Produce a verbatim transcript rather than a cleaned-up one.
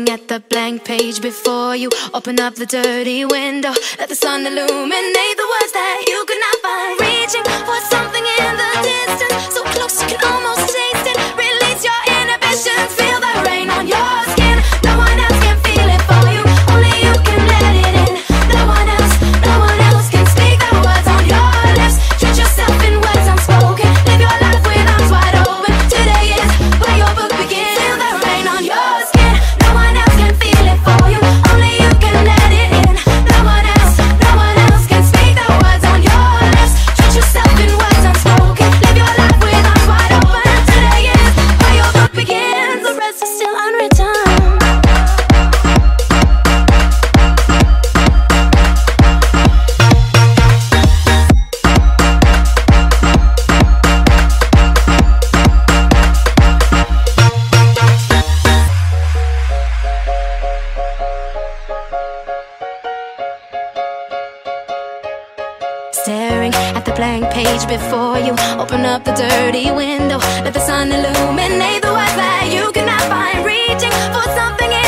Staring at the blank page before you. Open up the dirty window, let the sun illuminate the words that you could not find. Reaching for something in the distance, so close you can almost taste it. Release your inhibitions, feel the rain on your skin. No one else can feel it for you, only you can let it in. No one else, no one else can speak the words on your lips. Treat yourself in words unspoken, live your life with arms wide open. Today is where your book begins. Feel the rain on your skin. No one else can feel it for you, only you can let it in. No one else, no one else can speak the words on your lips. Treat yourself in words unspoken, live your life with arms wide open. Today is where your book begins. The rest is still unwritten. Staring at the blank page before you. Open up the dirty window, let the sun illuminate the words that you cannot find. Reaching for something